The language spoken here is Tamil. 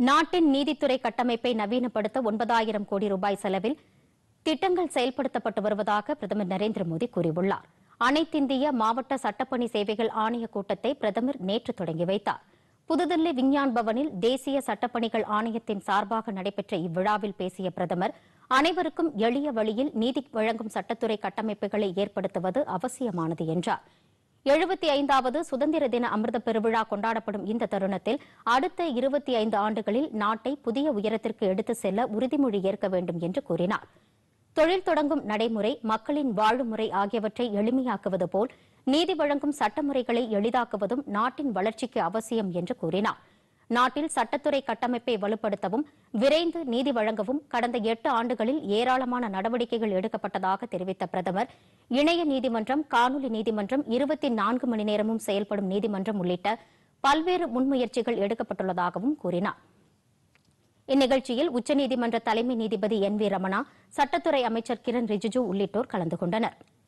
நாட்டின் நீதித்துறை கட்டமைப்பை நவீனப்படுத்த 9,000 கோடி ரூபாய் செலவில் திட்டங்கள் செயல்படுத்தப்பட்டு வருவதாக பிரதமர் நரேந்திர மோடி கூறியுள்ளார். அனைத்திந்திய மாவட்ட சட்டப்பணி சேவைகள் ஆணையக் கூட்டத்தை பிரதமர் நேற்று தொடங்கி வைத்தார். புதுதில்லி விஞ்ஞான் பவனில் தேசிய சட்டப்பணிகள் ஆணையத்தின் சார்பாக நடைபெற்ற இவ்விழாவில் பேசிய பிரதமர், அனைவருக்கும் எளிய வழியில் நீதி வழங்கும் சட்டத்துறை கட்டமைப்புகளை ஏற்படுத்துவது அவசியமானது என்றார். 75வது சுதந்திர தின அமிர்த பெருவிழா கொண்டாடப்படும் இந்த தருணத்தில் அடுத்த 25 ஆண்டுகளில் நாட்டை புதிய உயரத்திற்கு எடுத்துச் செல்ல உறுதிமொழி ஏற்க வேண்டும் என்று கூறினார். தொழில் தொடங்கும் நடைமுறை, மக்களின் வாழும் முறை ஆகியவற்றை எளிமையாக்குவது போல் நீதி வழங்கும் சட்டமுறைகளை எளிதாக்குவதும் நாட்டின் வளர்ச்சிக்கு அவசியம் என்று கூறினார். நாட்டில் சட்டத்துறை கட்டமைப்பை வலுப்படுத்தவும் விரைந்து நீதி வழங்கவும் கடந்த 8 ஆண்டுகளில் ஏராளமான நடவடிக்கைகள் எடுக்கப்பட்டதாக தெரிவித்த பிரதமர், இணைய நீதிமன்றம், காணொலி நீதிமன்றம், 24 மணி நேரமும் செயல்படும் நீதிமன்றம் உள்ளிட்ட பல்வேறு முன்முயற்சிகள் எடுக்கப்பட்டுள்ளதாகவும் கூறினார். இந்நிகழ்ச்சியில் உச்சநீதிமன்ற தலைமை நீதிபதி NV ரமணா, சட்டத்துறை அமைச்சர் கிரண் ரிஜிஜு உள்ளிட்டோர் கலந்து கொண்டனர்.